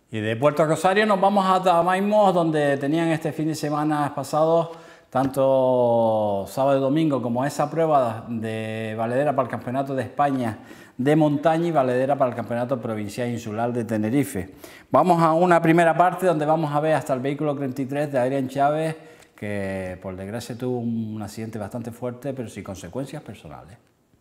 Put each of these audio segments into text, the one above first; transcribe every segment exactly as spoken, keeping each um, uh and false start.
Y de Puerto Rosario nos vamos a Tamaimos, donde tenían este fin de semana pasado, tanto sábado y domingo, como esa prueba de valedera para el Campeonato de España de montaña y valedera para el Campeonato Provincial Insular de Tenerife. Vamos a una primera parte donde vamos a ver hasta el vehículo treinta y tres de Adrián Chávez, que por desgracia tuvo un accidente bastante fuerte, pero sin consecuencias personales.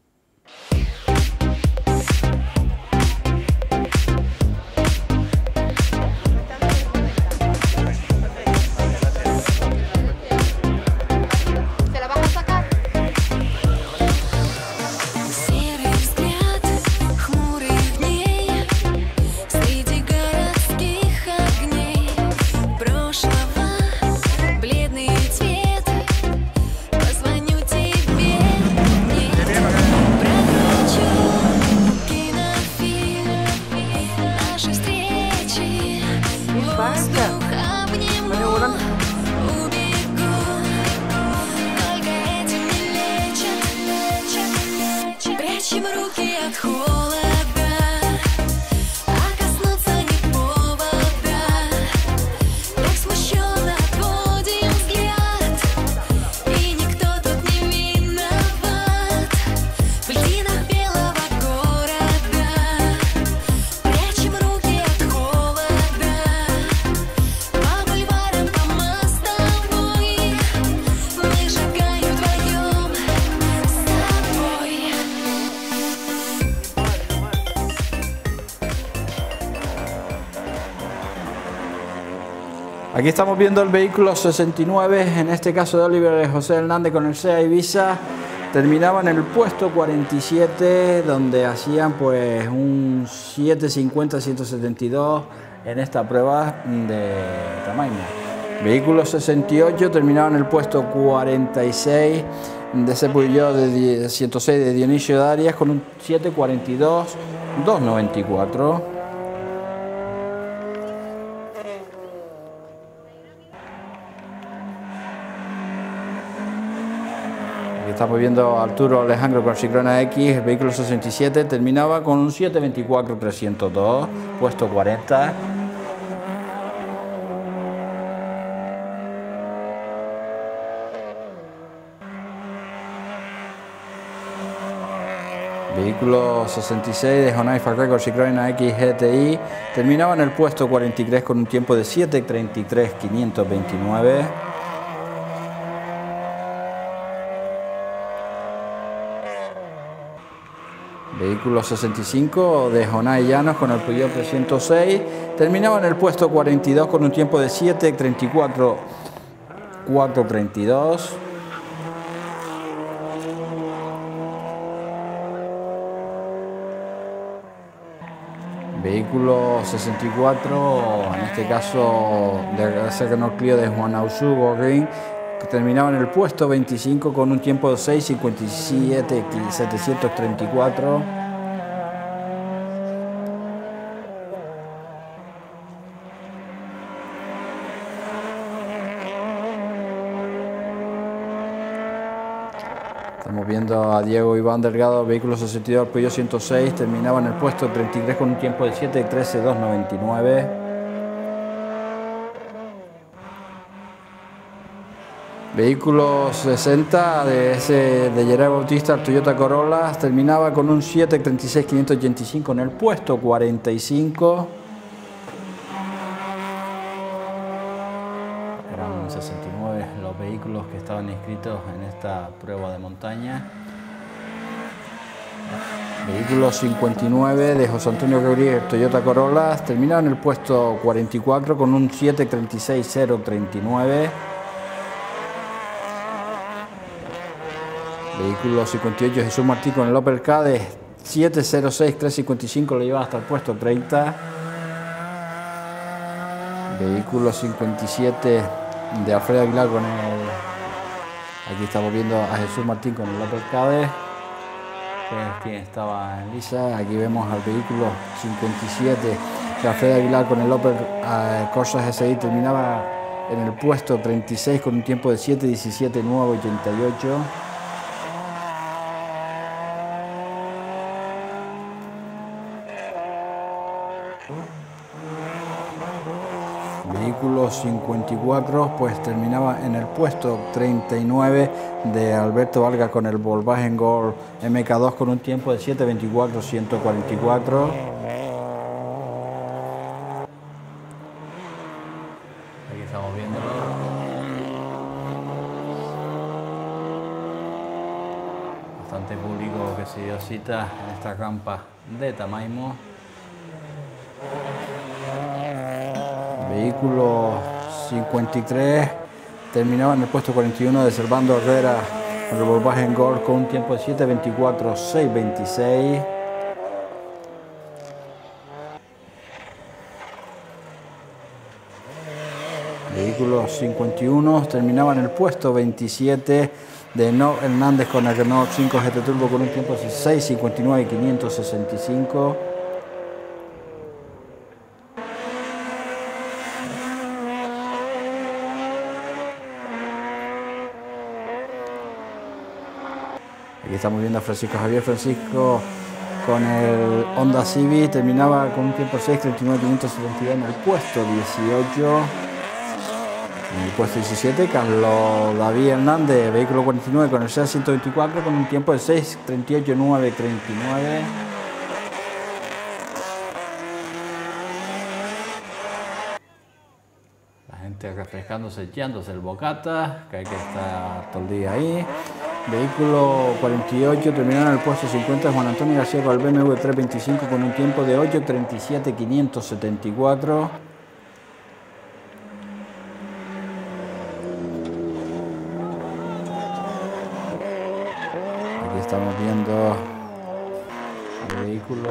Aquí estamos viendo el vehículo sesenta y nueve, en este caso de Oliver José Hernández con el SEA Ibiza. Terminaba en el puesto cuarenta y siete, donde hacían pues un siete cincuenta ciento setenta y dos en esta prueba de tamaño. Vehículo sesenta y ocho terminaba en el puesto cuarenta y seis de ese Peugeot de ciento seis de Dionisio Darias con un siete cuarenta y dos doscientos noventa y cuatro. Estamos viendo a Arturo Alejandro con Ciclona X, el vehículo sesenta y siete, terminaba con un siete veinticuatro trescientos dos, puesto cuarenta. Vehículo sesenta y seis de Honai Record Ciclona X G T I, terminaba en el puesto cuarenta y tres con un tiempo de siete treinta y tres quinientos veintinueve. Vehículo sesenta y cinco de Jonay Llanos con el Peugeot trescientos seis, terminaba en el puesto cuarenta y dos con un tiempo de siete treinta y cuatro cuatrocientos treinta y dos. Vehículo sesenta y cuatro, en este caso de Renault Clio de Juan Ausú Gorrin, que terminaba en el puesto veinticinco con un tiempo de seis cincuenta y siete setecientos treinta y cuatro. Estamos viendo a Diego Iván Delgado, vehículo sesenta y dos, Peugeot ciento seis, terminaba en el puesto treinta y tres con un tiempo de siete trece doscientos noventa y nueve. Vehículo sesenta de ese de Gerard Bautista, Toyota Corolla, terminaba con un siete treinta y seis quinientos ochenta y cinco en el puesto cuarenta y cinco. Eran sesenta y nueve los vehículos que estaban inscritos en esta prueba de montaña. Vehículo cincuenta y nueve de José Antonio Rodríguez, Toyota Corolla, terminaba en el puesto cuarenta y cuatro con un siete treinta y seis cero treinta y nueve. Vehículo cincuenta y ocho Jesús Martín con el Opel Kadett siete cero seis trescientos cincuenta y cinco, lo lleva hasta el puesto treinta. Vehículo cincuenta y siete de Alfredo Aguilar con el... Aquí estamos viendo a Jesús Martín con el Opel Kadett, que es quien estaba en lisa. Aquí vemos al vehículo cincuenta y siete de Alfredo Aguilar con el Opel uh, Corsa G S I, terminaba en el puesto treinta y seis con un tiempo de siete diecisiete nueve ochenta y ocho. Vehículo cincuenta y cuatro, pues terminaba en el puesto treinta y nueve de Alberto Valga con el Volkswagen Golf M K dos con un tiempo de siete veinticuatro ciento cuarenta y cuatro. Aquí estamos viéndolo. Bastante público que se dio cita en esta campa de Tamaimo. Vehículo cincuenta y tres terminaba en el puesto cuarenta y uno de Servando Herrera con el Volkswagen Golf con un tiempo de siete veinticuatro seis veintiséis. Vehículo cincuenta y uno terminaba en el puesto veintisiete de No Hernández con el Renault cinco G T Turbo con un tiempo de seis cincuenta y nueve quinientos sesenta y cinco. Aquí estamos viendo a Francisco Javier Francisco con el Honda Civic, terminaba con un tiempo de seis treinta y nueve quinientos setenta y dos en el puesto dieciocho. En el puesto diecisiete, Carlos David Hernández, vehículo cuarenta y nueve con el SEAT ciento veinticuatro con un tiempo de seis treinta y ocho nueve treinta y nueve. La gente refrescándose, echándose el bocata, que hay que estar todo el día ahí. Vehículo cuarenta y ocho, terminando en el puesto cincuenta, Juan Antonio García con el B M W trescientos veinticinco con un tiempo de ocho treinta y siete quinientos setenta y cuatro. Aquí estamos viendo el vehículo,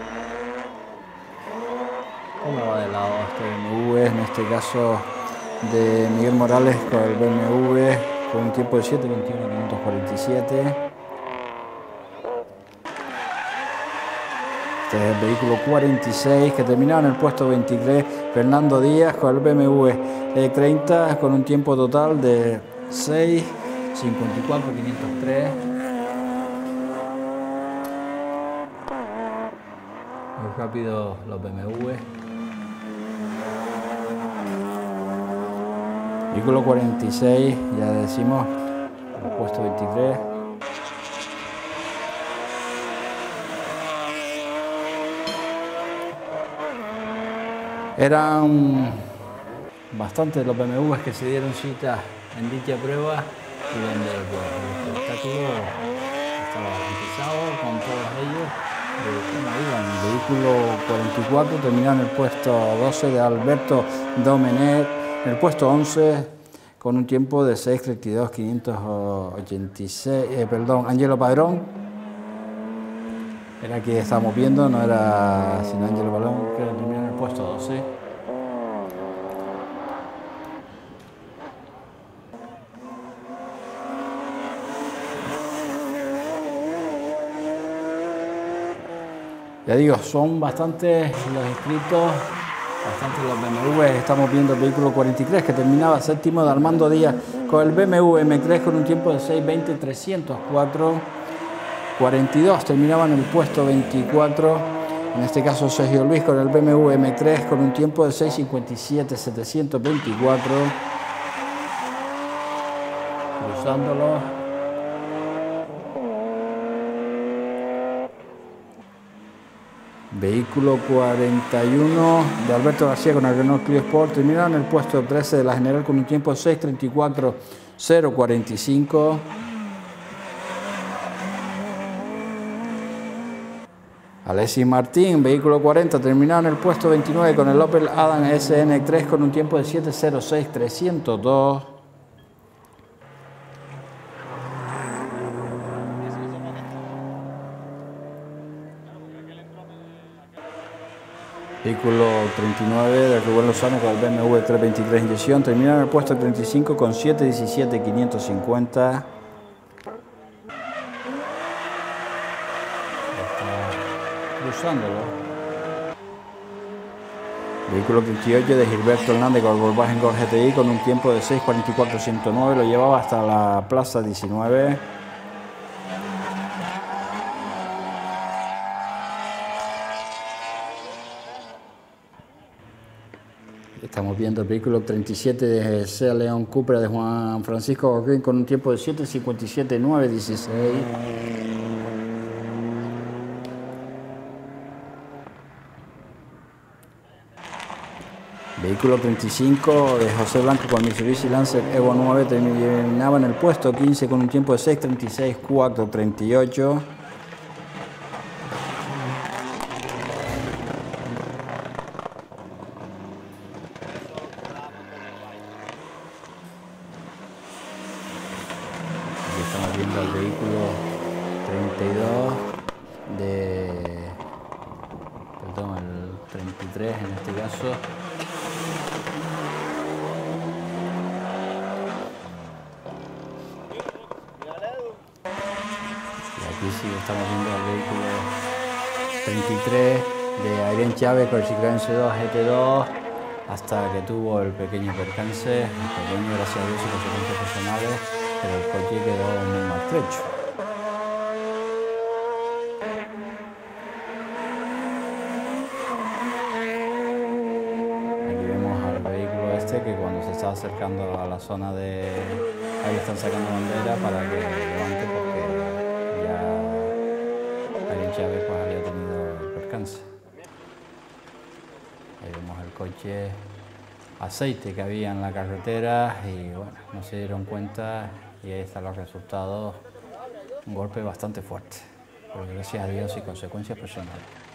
cómo va de lado este B M W, en este caso de Miguel Morales con el B M W con un tiempo de siete veintiuno quinientos cuarenta y siete. Este es el vehículo cuarenta y seis que terminaba en el puesto veintitrés, Fernando Díaz con el B M W E treinta con un tiempo total de seis cincuenta y cuatro quinientos tres. Muy rápido los B M W. Vehículo cuarenta y seis, ya decimos, el puesto veintitrés. Eran bastantes los B M Ws que se dieron cita en dicha prueba y donde el, el espectáculo estaba garantizado con todos ellos. ¿Cómo iban? El vehículo cuarenta y cuatro terminó en el puesto doce de Alberto Domenech. En el puesto once, con un tiempo de seis treinta y dos quinientos ochenta y seis, eh, perdón, Angelo Padrón. Era que estábamos viendo, no era sino Angelo Padrón, que terminó en el puesto doce. Ya digo, son bastantes los inscritos. Bastante los B M W, estamos viendo el vehículo cuarenta y tres que terminaba séptimo de Armando Díaz con el B M W M tres con un tiempo de seis veinte trescientos cuatro. cuarenta y dos terminaba en el puesto veinticuatro, en este caso Sergio Luis con el B M W M tres con un tiempo de seis cincuenta y siete setecientos veinticuatro. Cruzándolo. Vehículo cuarenta y uno de Alberto García con el Renault Clio Sport, terminaron en el puesto trece de la general con un tiempo de seis treinta y cuatro cero cuarenta y cinco. Alexis Martín, vehículo cuarenta, terminaron en el puesto veintinueve con el Opel Adam S N tres con un tiempo de siete cero seis trescientos dos. Vehículo treinta y nueve de Rubén Lozano con el B M W trescientos veintitrés inyección, terminaron en el puesto treinta y cinco con siete diecisiete quinientos cincuenta. Está cruzándolo. Vehículo treinta y ocho de Gilberto Hernández con el Volkswagen Golf G T I con un tiempo de seis cuarenta y cuatro ciento nueve, lo llevaba hasta la plaza diecinueve. Estamos viendo el vehículo treinta y siete de Sea León Cupra de Juan Francisco Joaquín con un tiempo de siete cincuenta y siete nueve dieciséis. Vehículo treinta y cinco de José Blanco con Mitsubishi Lancer Evo nueve terminaba en el puesto quince con un tiempo de seis treinta y seis cuatro treinta y ocho. Aquí estamos viendo el vehículo treinta y dos de, perdón, el treinta y tres en este caso. Aquí sí estamos viendo el vehículo treinta y tres de Adrián Chávez con el Citroën C dos G T dos hasta que tuvo el pequeño percance, el pequeño gracias a Dios y consecuencias personales, pero el coche quedó muy maltrecho. Aquí vemos al vehículo este que cuando se está acercando a la zona de... ahí están sacando bandera para que levante porque Chávez pues había tenido el percance. Ahí vemos el coche aceite que había en la carretera y bueno, no se dieron cuenta y ahí están los resultados. Un golpe bastante fuerte, pero gracias a Dios y consecuencias personales.